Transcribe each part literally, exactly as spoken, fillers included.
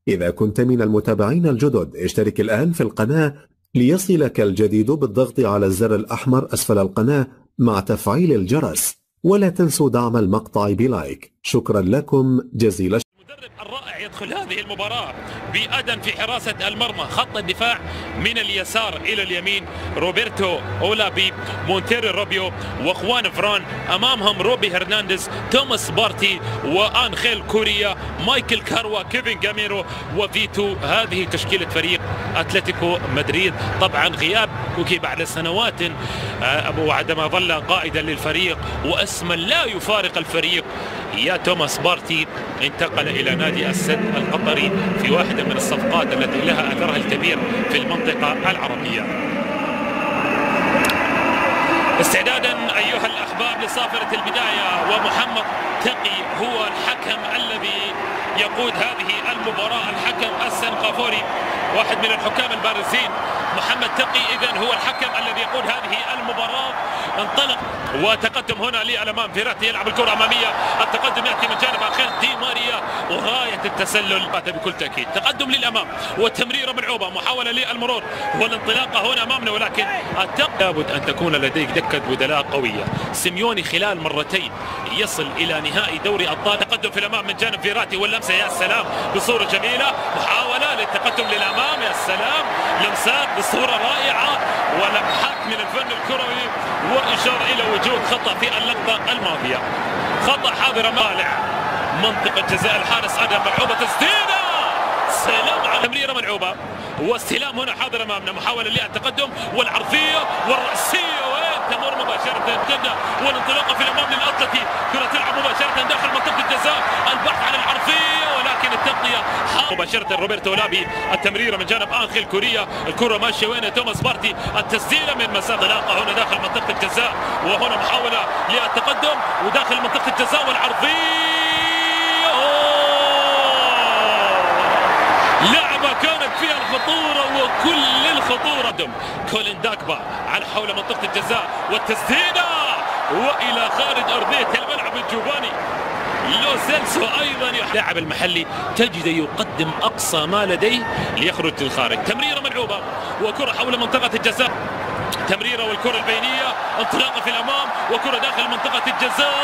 إذا كنت من المتابعين الجدد اشترك الآن في القناة ليصلك الجديد بالضغط على الزر الأحمر أسفل القناة مع تفعيل الجرس، ولا تنسوا دعم المقطع بلايك. شكرا لكم جزيل الشكر. المدرب الرائع يدخل هذه المباراة بأدن في حراسة المرمى، خط الدفاع من اليسار إلى اليمين روبرتو أولابي، مونتيرو روبيو وخوان فران، أمامهم روبي هرنانديز، توماس بارتي وأنخيل كوريا، مايكل كاروا، كيفن جاميرو وفيتو. هذه تشكيلة فريق أتلتيكو مدريد. طبعا غياب كوكي بعد سنوات وعندما ظل قائدا للفريق واسما لا يفارق الفريق، يا توماس بارتي انتقل إلى نادي السد القطري في واحدة من الصفقات التي لها أثرها الكبير في المنطقة العربية. استعدادا أيها الأحباب لصافرة البداية، ومحمد تقي هو الحكم الذي يقود هذه المباراة، الحكم السنغافوري واحد من الحكام البارزين. محمد تقي إذن هو الحكم الذي يقود هذه المباراة. انطلق وتقدم هنا للأمام، فيراتي يلعب الكرة أمامية، التقدم يأتي من جانب آخر دي ماريا وغاية التسلل بكل تأكيد. تقدم للأمام والتمريرة ملعوبة، محاولة للمرور والانطلاقة هنا أمامنا، ولكن لابد أن تكون لديك دكة بدلاء قوية. سيميوني خلال مرتين يصل إلى نهائي دوري أبطال. تقدم في الأمام من جانب فيراتي واللمسة، يا سلام بصورة جميلة، محاولة للتقدم للأمام، يا سلام لمسات بصورة رائعة ولمحات من الفن الكروي، وإشارة إلى وجود خطأ في اللقطة الماضية، خطأ حاضر مالع منطقة جزاء الحارس أدم، ملعوبة تسديدة، سلام على تمريرة ملعوبة واستلام هنا حاضر أمامنا، محاولة للتقدم والعرضية والرأسية وين تمر مباشرة تبدأ والانطلاقة في الأمام للأطلسي، كرة تلعب مباشرة داخل منطقة الجزاء، البحث عن العرضية ولكن التغطية مباشرة روبرتو أولابي، التمريرة من جانب أنخيل كوريا، الكرة ماشية وين توماس بارتي، التسديدة من مسافة انطلاقة هنا داخل منطقة الجزاء، وهنا محاولة للتقدم وداخل منطقة الجزاء والعرضية. لعبة كانت فيها الخطورة وكل الخطورة. كولين داكبا على حول منطقة الجزاء والتسديدة وإلى خارج أرضية الملعب الجوفاني. لو سيلسو أيضا اللاعب المحلي تجد يقدم أقصى ما لديه ليخرج للخارج. تمريرة ملعوبة وكرة حول منطقة الجزاء، تمريرة والكرة البينية، انطلاقة في الأمام وكرة داخل منطقة الجزاء.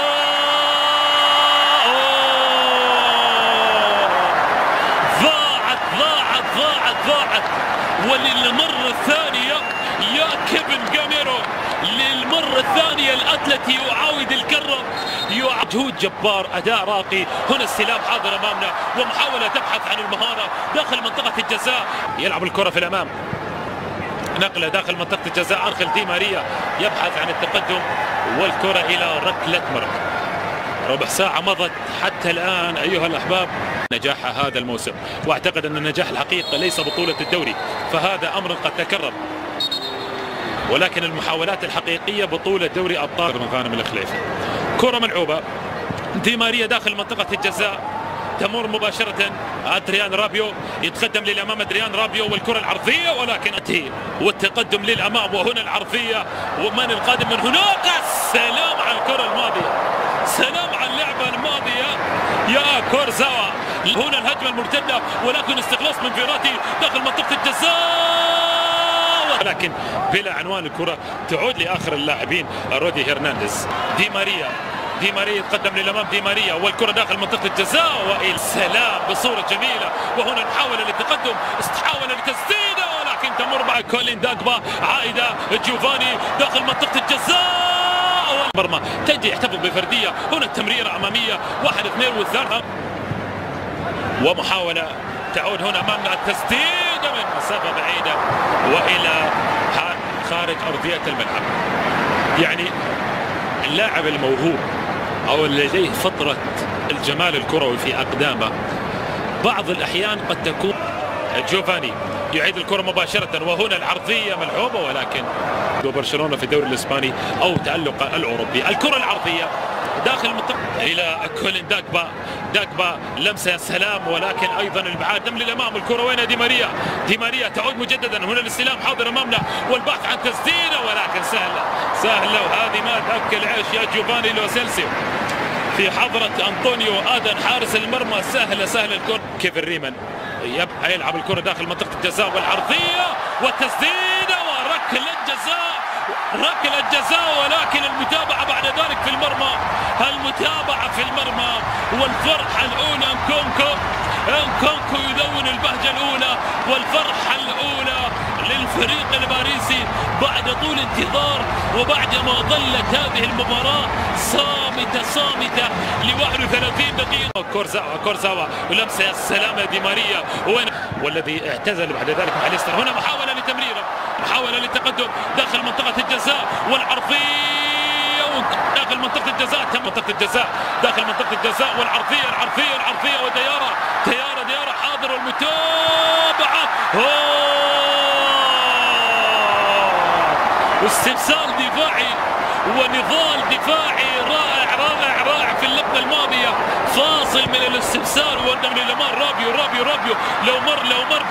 ضاعت ضاعت ضاعت ضاعت وللمرة الثانية يا كيفن جاميرو، للمرة الثانية الأتلتي يعاود الكرة، جهود جبار، أداء راقي. هنا استلام حاضر أمامنا ومحاولة تبحث عن المهارة داخل منطقة الجزاء، يلعب الكرة في الأمام، نقلة داخل منطقة الجزاء، أنخيل دي ماريا يبحث عن التقدم والكرة إلى ركلة مرمى. ربع ساعة مضت حتى الآن أيها الأحباب، نجاح هذا الموسم، وأعتقد أن النجاح الحقيقي ليس بطولة الدوري، فهذا أمر قد تكرر، ولكن المحاولات الحقيقية بطولة دوري أبطال من غانم الخليفي. كرة ملعوبة، دي ماريا داخل منطقة الجزاء، تمر مباشرة أدريان رابيو، يتقدم للأمام أدريان رابيو والكرة العرضية، ولكن أتي والتقدم للأمام، وهنا العرضية ومن القادم من هناك. السلام على الكرة الماضية، سلام على اللعبة الماضية يا كورزاوا. هنا الهجمة المرتدة ولكن استخلاص من فيراتي داخل منطقة الجزاء، ولكن بلا عنوان. الكرة تعود لآخر اللاعبين رودي هرنانديز. دي ماريا، دي ماريا يتقدم للأمام، دي ماريا والكرة داخل منطقة الجزاء وإلى السلام بصورة جميلة، وهنا محاولة للتقدم، استحاولة لتسديدة ولكن تمر مع كولين داكبا، عائدة جوفاني داخل منطقة الجزاء، مرمى تجي يحتفظ بفردية. هنا التمريرة أمامية، واحد اثنين والثالثة ومحاولة تعود هنا أمامنا، التسديدة من مسافة بعيدة وإلى خارج أرضية الملعب. يعني اللاعب الموهوب أو لديه فطرة الجمال الكروي في أقدامه بعض الأحيان قد تكون. جوفاني يعيد الكرة مباشرة وهنا العرضية ملعوبة، ولكن برشلونة في الدوري الإسباني أو تألق الأوروبي. الكرة العرضية داخل المنطقة إلى كولين داكبا، داكبا لمسة يا سلام، ولكن أيضا الإبعاد دم للأمام. الكرة وين؟ دي ماريا، دي ماريا تعود مجددا، هنا الاستلام حاضر أمامنا والبحث عن تسديدة ولكن سهلة سهلة، وهذه ما تأكل عيش يا جوفاني لو سيلسيو في حضرة أنطونيو آدن حارس المرمى. سهلة سهلة الكرة. كيفن ريمان يبقى يلعب الكرة داخل منطقة الجزاء والعرضية والتسديدة وركلة جزاء، ركلة جزاء، ولكن المتابعة بعد ذلك في المرمى، المتابعة في المرمى والفرحة الأولى. انكونكو انكونكو يذون البهجة الأولى والفرحة الأولى للفريق الباريسي بعد طول انتظار، وبعدما ظلت هذه المباراة صامتة صامتة ل واحد وثلاثين دقيقة. كورزاوا كورزاوا ولمسة يا سلام دي ماريا، والذي اعتزل بعد ذلك مع ليستر. هنا محاولة لتمريرة، محاولة للتقدم داخل منطقة الجزاء والعرضية داخل منطقة الجزاء، تم منطقة الجزاء داخل منطقة الجزاء والعرضية العرضية العرضية وديارة ديارة ديارة حاضر والمتابعة. استفسار دفاعي ونضال دفاعي رائع رائع رائع في اللقطة الماضية، فاصل من الاستفسار والنقل لمار رابيو رابيو رابيو لو مر لو مر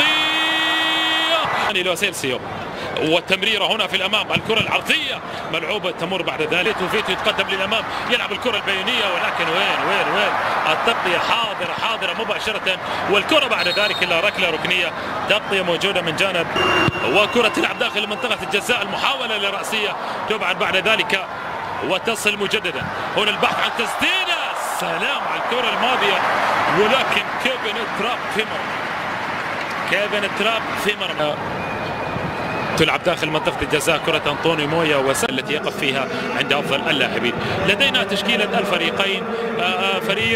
بعرضية لو سيلسيو، والتمريرة هنا في الأمام، الكرة العرضية ملعوبة تمر بعد ذلك وفيتو يتقدم للأمام يلعب الكرة البينية، ولكن وين وين وين التغطية حاضرة حاضرة مباشرة، والكرة بعد ذلك إلا ركلة ركنية، تغطية موجودة من جانب، وكرة تلعب داخل منطقة الجزاء، المحاولة للرأسية تبعد بعد ذلك وتصل مجددا. هنا البحث عن تسديدة، سلام على الكرة الماضية، ولكن كيفن تراب في مرمى كيفن تراب في مرمى تلعب داخل منطقة الجزاء كرة أنطونيو مويا وسهل التي يقف فيها عند أفضل اللاعبين. لدينا تشكيلة الفريقين، فريق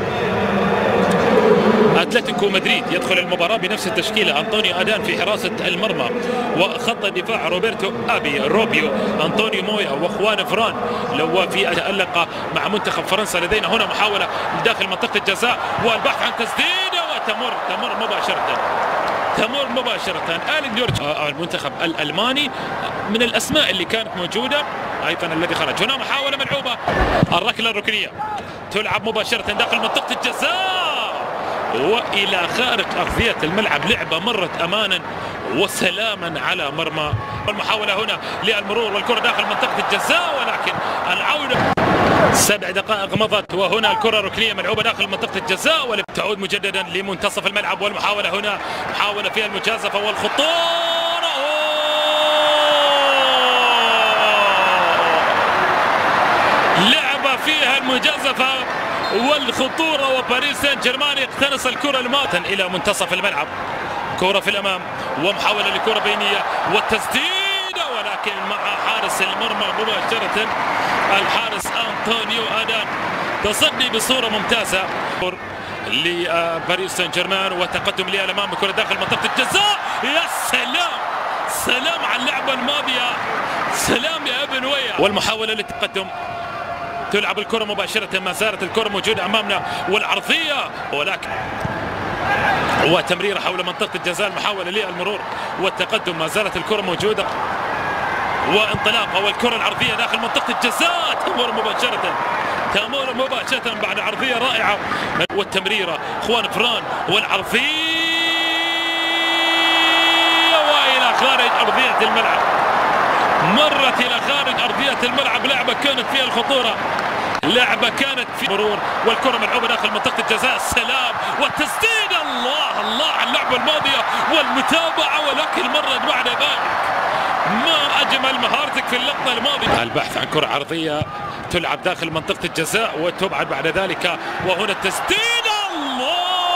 أتلتيكو مدريد يدخل المباراة بنفس التشكيلة، أنطونيو أدان في حراسة المرمى، وخط الدفاع روبرتو أبي روبيو أنطونيو مويا وخوان فران لو في تألق مع منتخب فرنسا. لدينا هنا محاولة داخل منطقة الجزاء والبحث عن تسديدة وتمر تمر مباشرة تمر مباشرة. آلين جورج المنتخب الألماني من الأسماء اللي كانت موجودة أيضا الذي خرج. هنا محاولة ملعوبة، الركلة الركنية تلعب مباشرة داخل منطقة الجزاء وإلى خارج أرضية الملعب، لعبة مرت أمانا وسلاما على مرمى. المحاولة هنا للمرور والكرة داخل منطقة الجزاء، ولكن العودة سبع دقائق مضت وهنا الكرة ركنية ملعوبة داخل منطقة الجزاء وتعود مجددا لمنتصف الملعب، والمحاولة هنا محاولة فيها المجازفة والخطورة، لعبة فيها المجازفة والخطورة، وباريس سان جيرمان يقتنص الكرة الماضية إلى منتصف الملعب. كرة في الأمام ومحاولة لكرة بينية والتسديدة، ولكن مع حارس المرمى مباشرة الحارس أنطونيو أدان، تصدي بصورة ممتازة لباريس سان جيرمان وتقدم للأمام بكرة داخل منطقة الجزاء. يا سلام سلام على اللعبة الماضية، سلام يا ابن ويا. والمحاولة للتقدم تلعب الكرة مباشرة، ما زالت الكرة موجودة أمامنا والعرضية، ولكن وتمريرة حول منطقة الجزاء، المحاولة للمرور والتقدم، ما زالت الكرة موجودة وانطلاقة، والكرة العرضية داخل منطقة الجزاء تمر مباشرة تمر مباشرة بعد عرضية رائعة، والتمريرة خوان فران والعرضية وإلى خارج أرضية الملعب، مرت إلى خارج أرضية الملعب. لعبة كانت فيها الخطورة، لعبة كانت في مرور، والكرة ملعوبة داخل منطقة الجزاء، السلام والتسديد، الله الله على اللعبة الماضية والمتابعة، ولكن مرت بعد ذلك. ما أجمل مهارتك في اللقطة الماضية. البحث عن كرة عرضية تلعب داخل منطقة الجزاء وتبعد بعد ذلك، وهنا التسديد، الله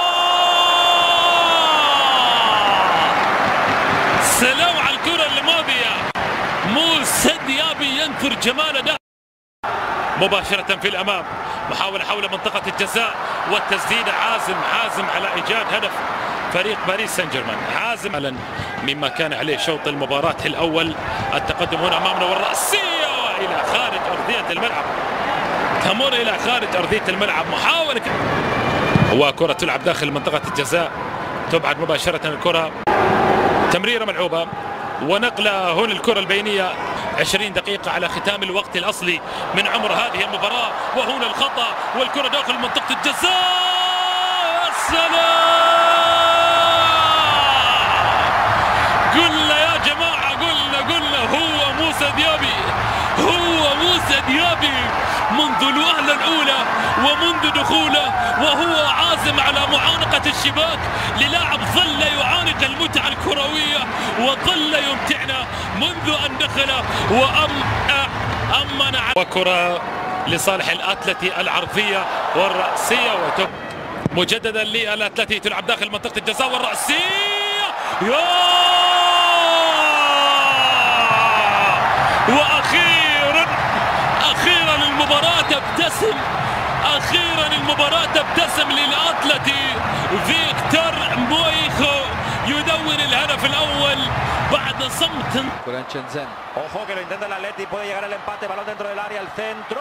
سلام على الكرة الماضية. موسى ديابي ينثر جماله ده مباشرة في الأمام، محاولة حول منطقة الجزاء والتسديد، عازم عازم على إيجاد هدف فريق باريس سان جيرمان، عازم مما كان عليه شوط المباراة الأول. التقدم هنا أمامنا والرأسية إلى خارج أرضية الملعب، تمر إلى خارج أرضية الملعب، محاولة وكرة تلعب داخل منطقة الجزاء، تبعد مباشرة الكرة، تمريرة ملعوبة ونقلة هنا الكرة البينية. عشرين دقيقة على ختام الوقت الأصلي من عمر هذه المباراة، وهنا الخطأ والكرة داخل منطقة الجزاء، السلام. قلنا يا جماعة قلنا قلنا هو موسى ديابي، هو موسى ديابي منذ الوهلة الأولى ومنذ دخوله وهو عازم على معانقة الشباك للاعب ظل يعانق المتعة الكروية وظل يمتعنا منذ أن دخل وأم أمن. وكرة لصالح الأتلتي العرضية والرأسية وتب مجددا للأتلتي تلعب داخل منطقة الجزاء والرأسية يا وأخيرا أخيرا المباراة تبتسم أخيرا المباراة تبتسم للأتلتي. فيكتور مويخو يدون الهدف الأول بعد صمت. Ojo que lo intenta el Atleti, puede llegar el empate, balón dentro del área, al centro.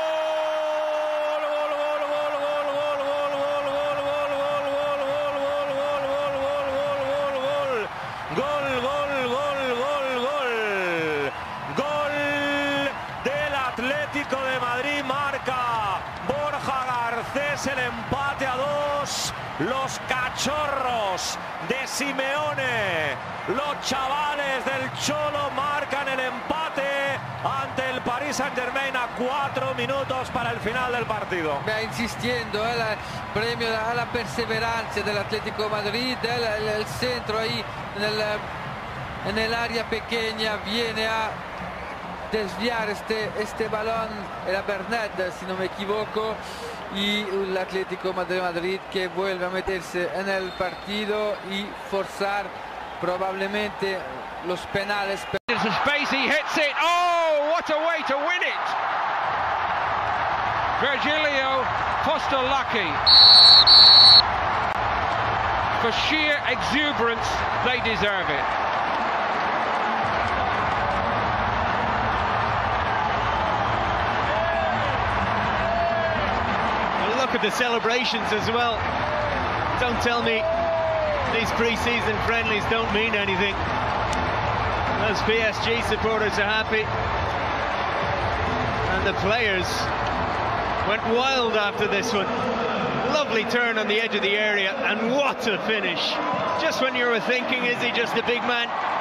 Gol, gol, gol, gol, gol. Gol del Atlético de Madrid, marca Borja Garcés el empate a dos. Los cachorros de Simeone, los chavales del Cholo marcan el empate ante el Paris Saint-Germain a cuatro minutos para el final del partido. Beh, insistiendo, eh, el premio a la perseverancia del Atlético de Madrid, el, el, el centro ahí en el, en el área pequeña viene a desviar este, este balón, era Bernat si no me equivoco, y el Atlético de Madrid que vuelve a meterse en el partido y forzar probablemente los penales. Space, he hits it. Oh, what a way to win it! Virgilio Postolaki. For sheer exuberance, they deserve it. Look at the celebrations as well. Don't tell me these pre-season friendlies don't mean anything. Those P S G supporters are happy. And the players went wild after this one. Lovely turn on the edge of the area, and what a finish. Just when you were thinking, is he just a big man?